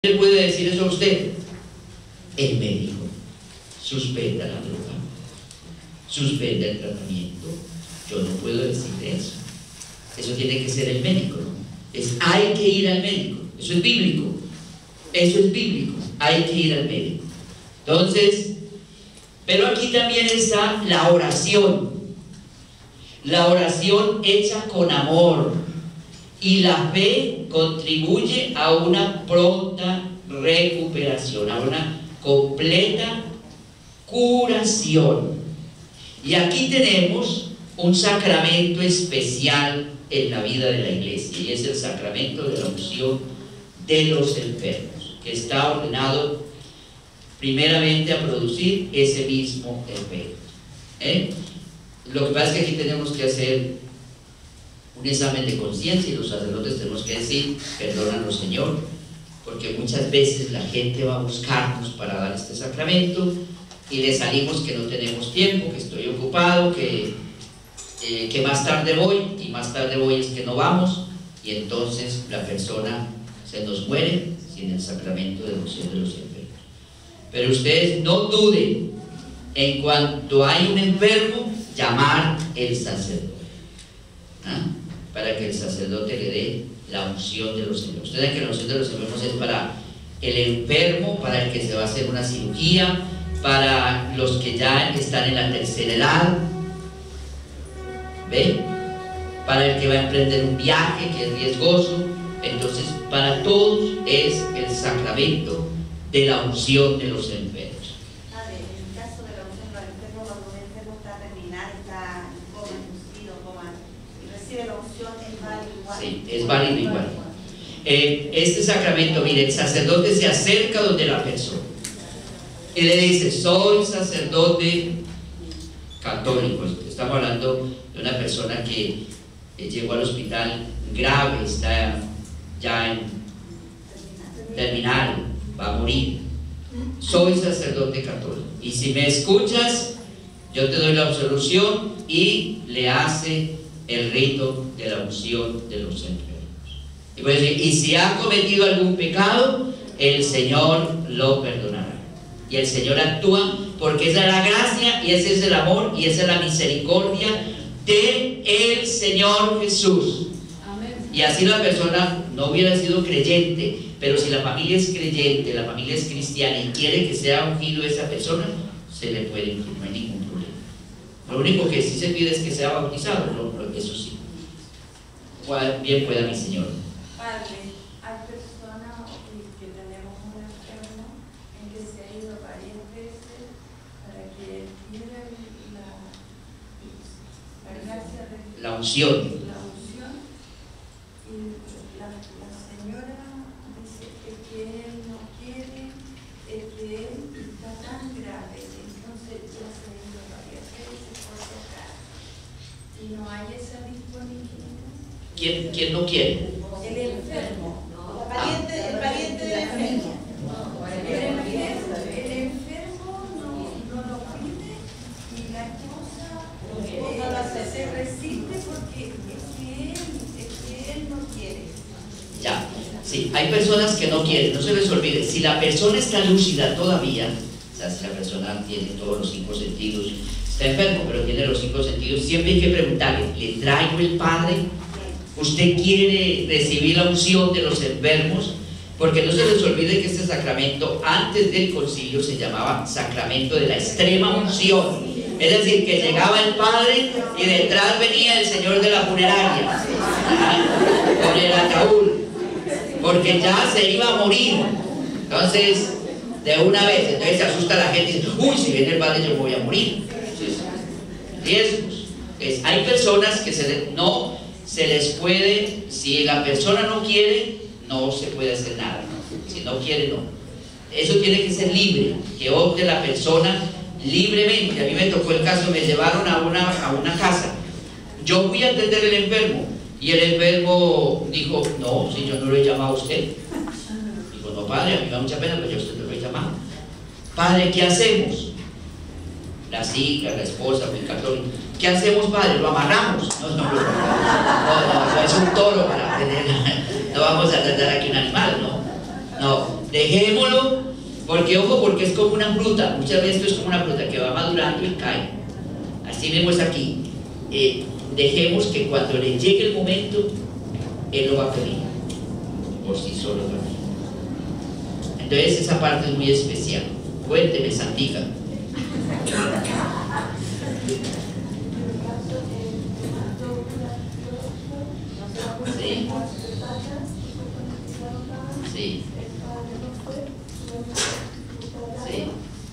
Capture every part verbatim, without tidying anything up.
¿Qué puede decir eso a usted? El médico. Suspenda la droga, suspenda el tratamiento. Yo no puedo decirle eso. Eso tiene que ser el médico, ¿no? Es, hay que ir al médico. Eso es bíblico. Eso es bíblico. Hay que ir al médico. Entonces, pero aquí también está la oración. La oración hecha con amor. Y la fe contribuye a una pronta recuperación, a una completa curación. Y aquí tenemos un sacramento especial en la vida de la iglesia, y es el sacramento de la unción de los enfermos, que está ordenado primeramente a producir ese mismo efecto. ¿Eh? Lo que pasa es que aquí tenemos que hacer un examen de conciencia, y los sacerdotes tenemos que decir: perdónanos, Señor, porque muchas veces la gente va a buscarnos para dar este sacramento y le salimos que no tenemos tiempo, que estoy ocupado, que, eh, que más tarde voy, y más tarde voy es que no vamos, y entonces la persona se nos muere sin el sacramento de unción de los enfermos. Pero ustedes no duden, en cuanto hay un enfermo, llamar el sacerdote, ¿ah? Para que el sacerdote le dé la unción de los enfermos. Ustedes saben que la unción de los enfermos es para el enfermo, para el que se va a hacer una cirugía, para los que ya están en la tercera edad, ¿ve? Para el que va a emprender un viaje que es riesgoso. Entonces, para todos es el sacramento de la unción de los enfermos. A ver, en el caso de la unción de los enfermos, cuando un enfermo está terminal, está en coma, inducido, coma, y recibe la unción, ¿es válido igual? Sí, es válido igual. Eh, este sacramento, mire, el sacerdote se acerca donde la persona y le dice: soy sacerdote católico. Estamos hablando de una persona que eh, llegó al hospital grave, está ya en terminal, va a morir. Soy sacerdote católico, y si me escuchas, yo te doy la absolución, y le hace el rito de la unción de los enfermos. Y, puede decir, y si ha cometido algún pecado, el Señor lo perdonará. Y el Señor actúa, porque esa es la gracia, y ese es el amor, y esa es la misericordia de el Señor Jesús. Amén. Y así la persona no hubiera sido creyente, pero si la familia es creyente, la familia es cristiana y quiere que sea ungido esa persona, se le puede ungir, no hay ningún problema. Lo único que sí se pide es que sea bautizado, ¿no? Eso sí. Bien pueda mi Señor. Padre, hay personas que tenemos un enfermo en que se ha ido varias veces para que pida la, la gracia de la unción. La unción, y la, la señora dice que él no quiere, es que él está tan grave, entonces ya se ha ido varias veces por tocar y no hay esa disponibilidad. ¿Quién, quién no quiere? El enfermo. El pariente, el pariente del enfermo. El enfermo, el enfermo no, no lo pide, y la esposa eh, se resiste porque es que él, es que él no quiere. Ya, sí, hay personas que no quieren, no se les olvide. Si la persona está lúcida todavía, o sea, si la persona tiene todos los cinco sentidos, está enfermo pero tiene los cinco sentidos, siempre hay que preguntarle: ¿le traigo el Padre? ¿Usted quiere recibir la unción de los enfermos? Porque no se les olvide que este sacramento antes del concilio se llamaba sacramento de la extrema unción. Es decir, que llegaba el Padre y detrás venía el señor de la funeraria, ¿ah? Con el ataúd, porque ya se iba a morir. Entonces, de una vez, entonces se asusta la gente y dice: uy, si viene el Padre yo me voy a morir. Entonces, riesgos. Entonces, hay personas que se le, no se les puede, si la persona no quiere, no se puede hacer nada, ¿no? Si no quiere, no. Eso tiene que ser libre, que opte la persona libremente. A mí me tocó el caso, me llevaron a una, a una casa, yo fui a atender al enfermo, y el enfermo dijo: no, si yo no lo he llamado a usted. Dijo: no, padre, a mí me da mucha pena, pero yo a usted no lo he llamado. Padre, ¿qué hacemos? Las hijas, la esposa, muy católico. ¿Qué hacemos, padre? ¿Lo amarramos? No, no, no, no, no, no, es un toro para tener. No vamos a tratar aquí un animal, ¿no? No, Dejémoslo, porque ojo, porque es como una fruta. Muchas veces esto es como una fruta que va madurando y cae. Así mismo es aquí. Eh, dejemos que cuando le llegue el momento, Él lo va a pedir por sí solo también. Entonces esa parte es muy especial. Cuénteme, Santica. Sí. Sí. Sí.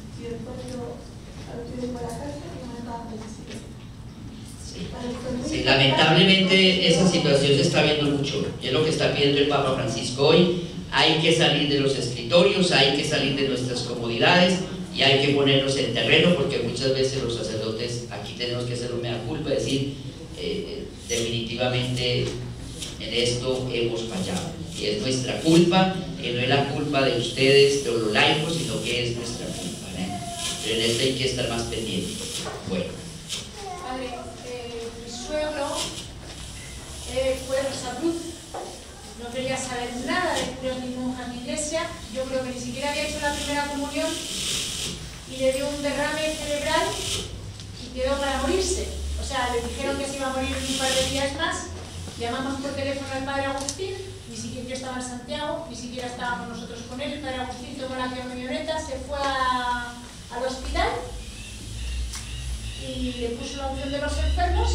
Sí. Sí, lamentablemente esa situación se está viendo mucho, y es lo que está pidiendo el Papa Francisco hoy. Hay que salir de los escritorios, hay que salir de nuestras comodidades y hay que ponernos en terreno, porque muchas veces los sacerdotes aquí tenemos que hacer un mea culpa, decir eh, definitivamente en esto hemos fallado y es nuestra culpa, que no es la culpa de ustedes, de los laicos, sino que es nuestra culpa, ¿eh? Pero en esto hay que estar más pendientes. Bueno. Padre, eh, mi suegro eh, fue Rosa Cruz, no quería saber nada de curas ni monjas ni iglesia. Yo creo que ni siquiera había hecho la primera comunión y le dio un derrame cerebral y quedó para morirse. O sea, le dijeron que se iba a morir en un par de días más. Llamamos por teléfono al padre Agustín, ni siquiera yo estaba en Santiago, ni siquiera estábamos nosotros con él. El padre Agustín tomó la camioneta, se fue a, al hospital y le puso la unción de los enfermos.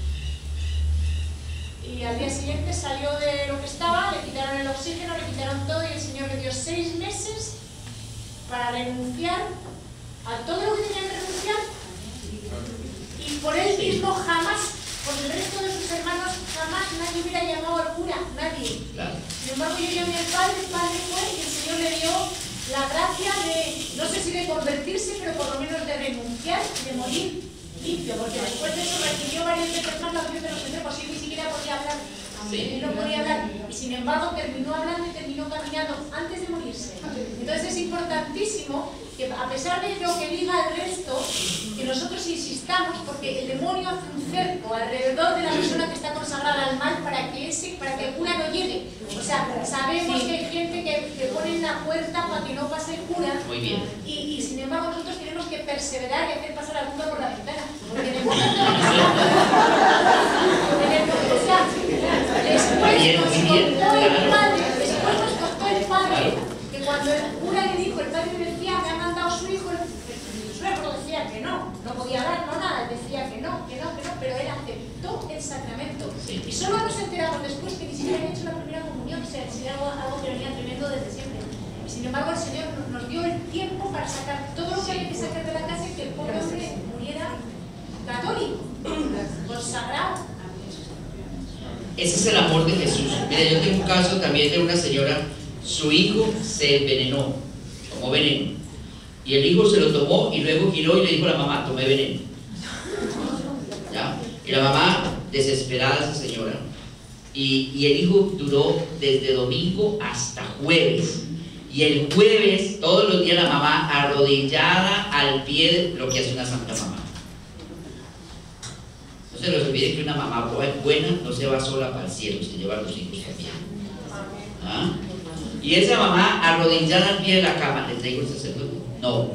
Y al día siguiente salió de lo que estaba, le quitaron el oxígeno, le quitaron todo y el Señor le dio seis meses para renunciar a todo lo que tenía que renunciar. Y por él mismo jamás, por el resto de sus hermanos, jamás nadie hubiera llamado al cura, nadie. Claro. Sin embargo, yo llamé al padre, el padre fue y el Señor le dio la gracia de, no sé si de convertirse, pero por lo menos de renunciar y de morir limpio, porque después de eso recibió varias veces más la unción de los enfermos y ni siquiera podía hablar. Sí. Él no podía hablar y sin embargo terminó hablando y terminó caminando antes de morirse. Entonces es importantísimo que a pesar de lo que diga el resto, que nosotros insistamos, porque el demonio hace un cerco alrededor de la persona que está consagrada al mal para que ese, para que el cura no llegue. O sea, sabemos que hay gente que, que pone en la puerta para que no pase el cura. Muy bien. Y, y sin embargo nosotros tenemos que perseverar y hacer pasar al cura por la ventana. Porque en el momento en que en el momento, o sea, después Bien, nos muy bien, contó el claro. padre, después nos contó el padre, Claro. que cuando el cura le dijo, el padre le decía, me ha mandado su hijo, el, el suegro decía que no, no podía dar, no nada, decía que no, que no, que no, pero él aceptó el sacramento. Sí. Y solo nos enteramos después que ni siquiera había hecho la primera comunión, o sea, era algo, algo que venía tremendo desde siempre. Y sin embargo el Señor nos, nos dio el tiempo para sacar todo lo que había que sacar de la casa y que el pobre hombre muriera católico, consagrado. Ese es el amor de Jesús. Mira, yo tengo un caso también de una señora, su hijo se envenenó, tomó veneno, y el hijo se lo tomó y luego giró y le dijo a la mamá, tomé veneno. ¿Ya? Y la mamá, desesperada esa señora, y, y el hijo duró desde domingo hasta jueves, y el jueves, todos los días la mamá arrodillada al pie de lo que hace una santa mamá. No se les olvide que una mamá buena no se va sola para el cielo, se lleva a los hijos también. ¿Ah? Y esa mamá arrodillada al pie de la cama, ¿le traigo el sacerdote? No.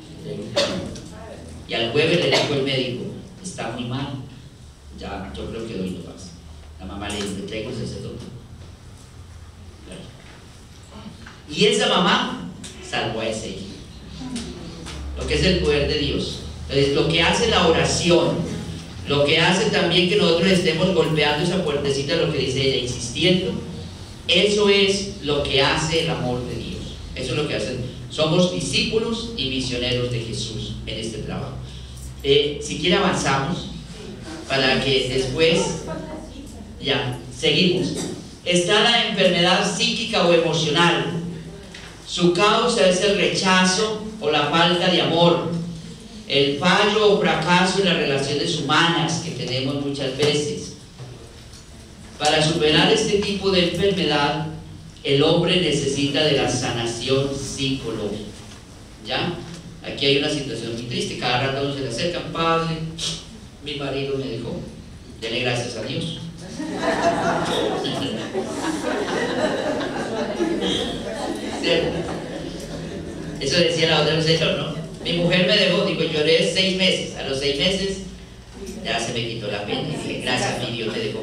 Y al jueves le dijo el médico, está muy mal, ya yo creo que hoy no pasa. La mamá le dijo, ¿le traigo el sacerdote? Claro. Y esa mamá salvó a ese hijo. Lo que es el poder de Dios. Entonces, lo que hace la oración, lo que hace también que nosotros estemos golpeando esa puertecita, lo que dice ella, insistiendo, eso es lo que hace el amor de Dios. Eso es lo que hace. Somos discípulos y misioneros de Jesús en este trabajo. Eh, si quiere avanzamos para que después, ya, seguimos. Está la enfermedad psíquica o emocional. Su causa es el rechazo o la falta de amor, el fallo o fracaso en las relaciones humanas que tenemos muchas veces. Para superar este tipo de enfermedad, el hombre necesita de la sanación psicológica. ¿Ya? Aquí hay una situación muy triste, cada rato se le acercan, padre, mi marido me dejó, dele gracias a Dios. ¿Cierto? Eso decía la otra señor, ¿no? Mi mujer me dejó, digo, lloré seis meses. A los seis meses ya se me quitó la pena. Y dije, gracias a mi Dios me dejó.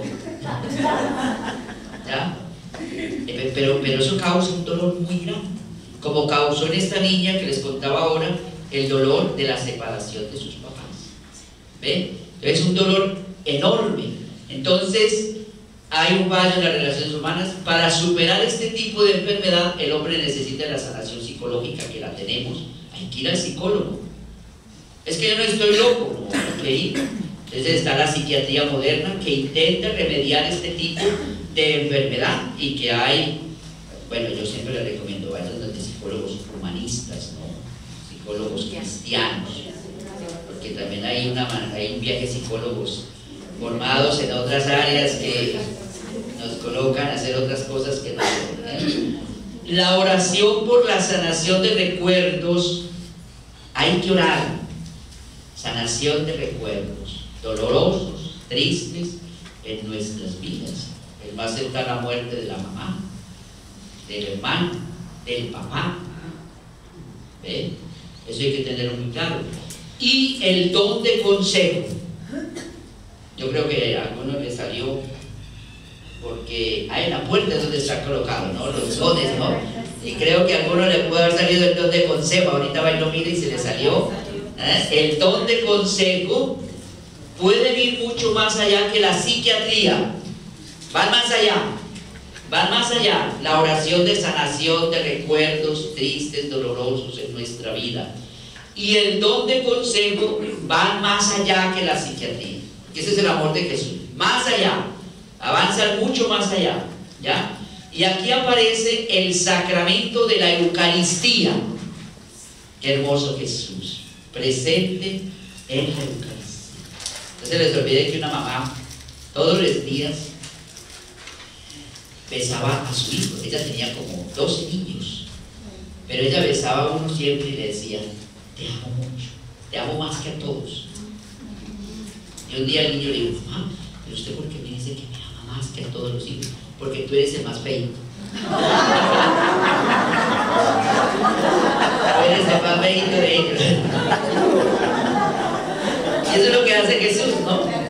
¿Ya? Pero, pero eso causa un dolor muy grande. Como causó en esta niña que les contaba ahora el dolor de la separación de sus papás. ¿Ven? Es un dolor enorme. Entonces, hay un fallo en las relaciones humanas. Para superar este tipo de enfermedad, el hombre necesita la sanación psicológica, que la tenemos. Hay que ir al psicólogo. Es que yo no estoy loco, no, hay que ir. Entonces está la psiquiatría moderna que intenta remediar este tipo de enfermedad, y que hay, bueno, yo siempre le recomiendo vayan donde psicólogos humanistas, ¿no? Psicólogos cristianos, porque también hay, una, hay un viaje de psicólogos formados en otras áreas que nos colocan a hacer otras cosas que no. ¿eh? La oración por la sanación de recuerdos, hay que orar. Sanación de recuerdos dolorosos, tristes en nuestras vidas. El más cercano a la muerte de la mamá, del hermano, del papá. ¿Ven? Eso hay que tenerlo muy claro. Y el don de consejo. Yo creo que a alguno le salió, porque ahí en la puerta es donde está colocado, ¿no? Los dones, ¿no? Y creo que a alguno le pudo haber salido el don de consejo. Ahorita va y lo mira y se le salió. ¿Eh? El don de consejo puede ir mucho más allá que la psiquiatría. Van más allá. Van más allá. La oración de sanación de recuerdos tristes, dolorosos en nuestra vida. Y el don de consejo van más allá que la psiquiatría. Ese es el amor de Jesús. Más allá. Avanzan mucho más allá. ¿Ya? Y aquí aparece el sacramento de la Eucaristía. Qué hermoso Jesús, presente en la Eucaristía. No se les olvide que una mamá todos los días besaba a su hijo. Ella tenía como doce niños, pero ella besaba a uno siempre y le decía: te amo mucho, te amo más que a todos. Y un día el niño le dijo: mamá, ¿pero usted por qué me dice que me ama más que a todos los hijos? Porque tú eres el más feito. Tú eres el más feito de ellos. Y eso es lo que hace Jesús, ¿no?